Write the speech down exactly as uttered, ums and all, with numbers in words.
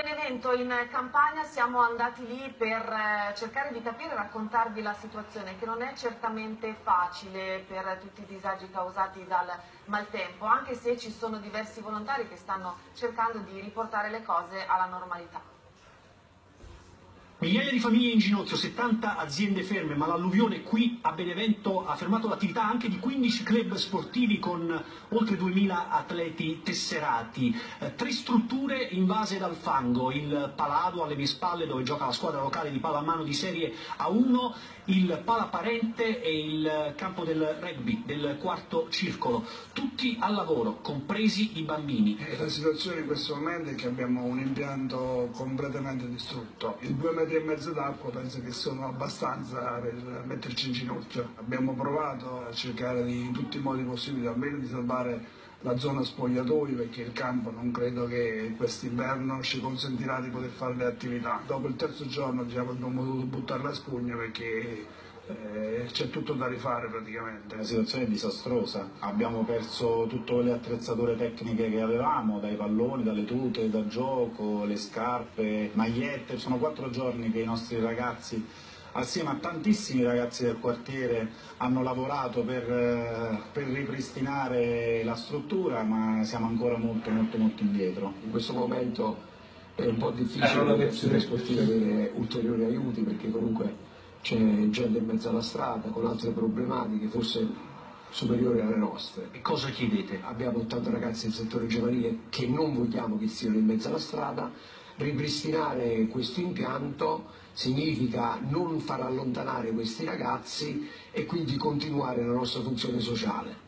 Benevento, in Campania, siamo andati lì per cercare di capire e raccontarvi la situazione, che non è certamente facile per tutti i disagi causati dal maltempo, anche se ci sono diversi volontari che stanno cercando di riportare le cose alla normalità. Migliaia di famiglie in ginocchio, settanta aziende ferme, ma l'alluvione qui a Benevento ha fermato l'attività anche di quindici club sportivi con oltre duemila atleti tesserati. Eh, tre strutture invase dal fango, il Palado alle mie spalle dove gioca la squadra locale di pallamano di Serie A uno, il Palaparente e il campo del rugby del quarto circolo, tutti al lavoro, compresi i bambini. E la situazione in questo momento è che abbiamo un impianto completamente distrutto. Il due metri e mezzo d'acqua penso che sono abbastanza per metterci in ginocchio. Abbiamo provato a cercare di, in tutti i modi possibili almeno di salvare la zona spogliatoi, perché il campo non credo che quest'inverno ci consentirà di poter fare le attività. Dopo il terzo giorno già abbiamo dovuto buttare la spugna perché eh, c'è tutto da rifare praticamente. La situazione è disastrosa, abbiamo perso tutte le attrezzature tecniche che avevamo, dai palloni, dalle tute da gioco, le scarpe, magliette. Sono quattro giorni che i nostri ragazzi, assieme a tantissimi ragazzi del quartiere, hanno lavorato per, per ripristinare la struttura, ma siamo ancora molto molto molto indietro. In questo momento è un po' difficile per le azioni sportive avere ulteriori aiuti, perché comunque c'è gente in mezzo alla strada con altre problematiche forse superiori alle nostre. E cosa chiedete? Abbiamo ottanta ragazzi del settore giovanile che non vogliamo che siano in mezzo alla strada. Ripristinare questo impianto significa non far allontanare questi ragazzi e quindi continuare la nostra funzione sociale.